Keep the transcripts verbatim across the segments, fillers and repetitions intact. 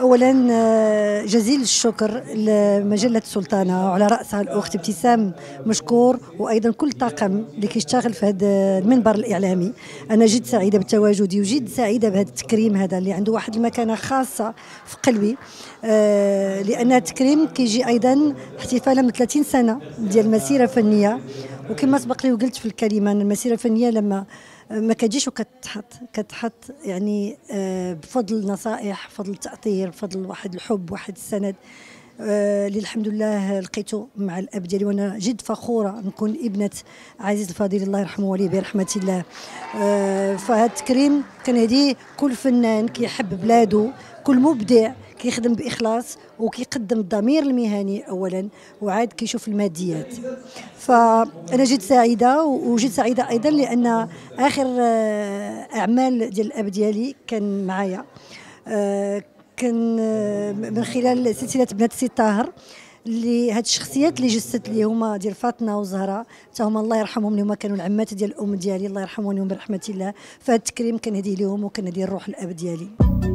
اولا آه، جزيل الشكر لمجله سلطانه وعلى راسها الاخت ابتسام مشكور، وايضا كل طاقم اللي كيشتغل في هذا المنبر الاعلامي. انا جد سعيده بتواجدي وجد سعيده بهذا التكريم هذا اللي عنده واحد المكانه خاصه في قلبي، آه، لان التكريم كيجي ايضا احتفالا ب ثلاثين سنه ديال المسيره الفنيه. وكما سبق لي وقلت في الكلمه ان المسيره الفنيه لما ما كتجيش وكتحط كتحط يعني بفضل نصائح، بفضل تأطير، بفضل واحد الحب، واحد السند اللي الحمد لله لقيته مع الاب ديالي. وانا جد فخوره نكون ابنه عزيز الفضيل الله يرحمه ولي برحمه الله. فهذا التكريم كنهديه كل فنان كيحب بلاده، كل مبدع كيخدم باخلاص وكيقدم الضمير المهني اولا وعاد كيشوف الماديات. فانا جد سعيده وجد سعيده ايضا لان اخر اعمال ديال الاب ديالي كان معايا، كان من خلال سلسله بنات سي طاهر اللي هاد الشخصيات اللي جسدت لي هما ديال فاطمه وزهره حتى هما الله يرحمهم اللي هما كانوا العمات ديال الام ديالي الله يرحمهم برحمه الله. فهاد التكريم كنهدي لهم وكنهدي الروح الاب ديالي.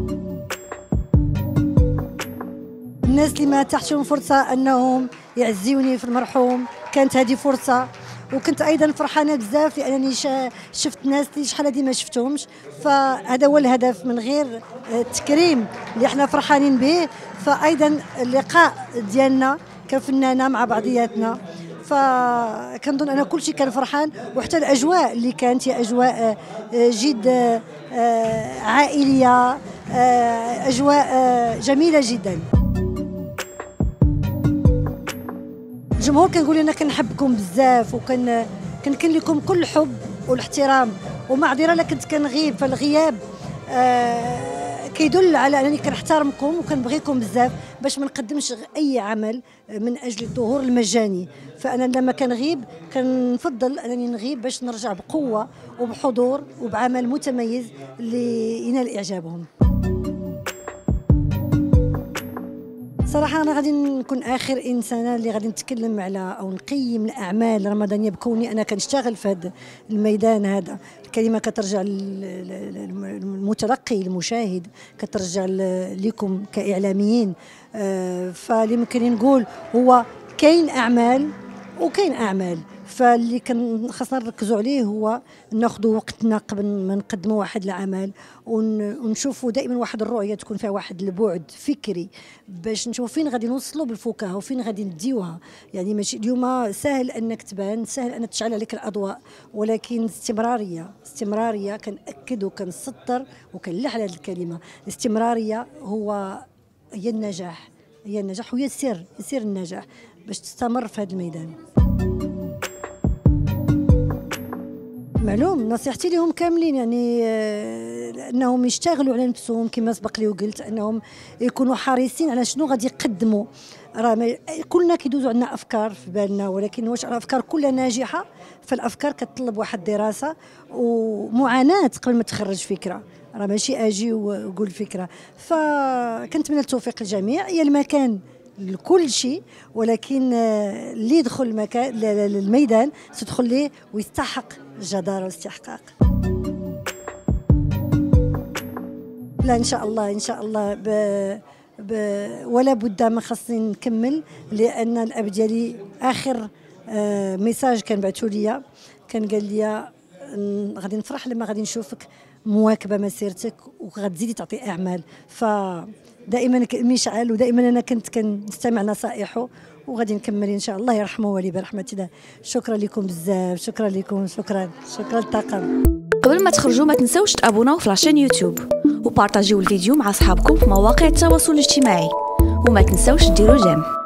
الناس اللي ما تحتهم فرصه انهم يعزيوني في المرحوم كانت هذه فرصه، وكنت ايضا فرحانه بزاف لانني شفت ناس اللي شحال هذه ما شفتهمش. فهذا هو الهدف من غير التكريم اللي احنا فرحانين به، فايضا اللقاء ديالنا كفنانه مع بعضياتنا. فكنظن انا كل شيء كان فرحان، وحتى الاجواء اللي كانت هي اجواء جد عائليه، اجواء جميله جدا. الجمهور كنقول انا كنحبكم بزاف وكن كنكن لكم كل الحب والاحترام، ومعذره الا كنت كنغيب. فالغياب آه كيدل على انني كنحترمكم وكنبغيكم بزاف باش ما نقدمش اي عمل من اجل الظهور المجاني. فانا لما كنغيب كنفضل انني نغيب باش نرجع بقوه وبحضور وبعمل متميز اللي ينال اعجابهم. صراحة أنا غادي نكون آخر إنسانة اللي غادي نتكلم على أو نقيم الأعمال الرمضانية بكوني أنا كنشتغل في هذا الميدان هذا. الكلمة كترجع للمتلقي المشاهد، كترجع لكم كإعلاميين. فاللي ممكن نقول هو كاين أعمال وكاين أعمال، فاللي كان خاصنا نركزوا عليه هو ناخذوا وقتنا قبل ما نقدموا واحد العمل، ونشوفوا دائما واحد الرؤيه تكون فيها واحد البعد فكري باش نشوفوا فين غادي نوصلوا بالفكاهه وفين غادي نديوها. يعني ماشي اليوم سهل انك تبان، سهل ان تشعل عليك الاضواء، ولكن استمراريه استمراريه كنأكد وكنسطر وكنلح على هذه الكلمه. الاستمراريه هو هي النجاح، هي النجاح وهي السر سر النجاح باش تستمر في هذا الميدان. معلوم نصيحتي لهم كاملين يعني انهم يشتغلوا على نفسهم كما سبق لي وقلت، انهم يكونوا حريصين على شنو غادي يقدموا. راه كلنا كيدوزوا عندنا افكار في بالنا، ولكن واش الافكار كلها ناجحه؟ فالافكار كتطلب واحد الدراسه ومعاناه قبل ما تخرج فكره، راه ماشي اجي ونقول فكره. فكنتمنى التوفيق للجميع. هي المكان لكل شيء، ولكن اللي يدخل المكان الميدان سيدخل ليه ويستحق الجدارة والاستحقاق. لا ان شاء الله ان شاء الله ب... ب... ولا بد ما خاصني نكمل، لان الاب ديالي اخر آه ميساج كان بعثو ليا كان قال لي غادي نفرح لما غادي نشوفك مواكبه مسيرتك وغتزيدي تعطي اعمال. ف دائما مشعل، ودائما انا كنت كنستمع نصائحه وغادي نكمل ان شاء الله يرحمه ولي برحمه الله. شكرا لكم بزاف، شكرا لكم، شكرا شكرا للطاقم. قبل ما تخرجوا ما تنسوش تابوناو في لاشين يوتيوب وبارطاجيو الفيديو مع اصحابكم في مواقع التواصل الاجتماعي، وما تنسوش ديروا جيم.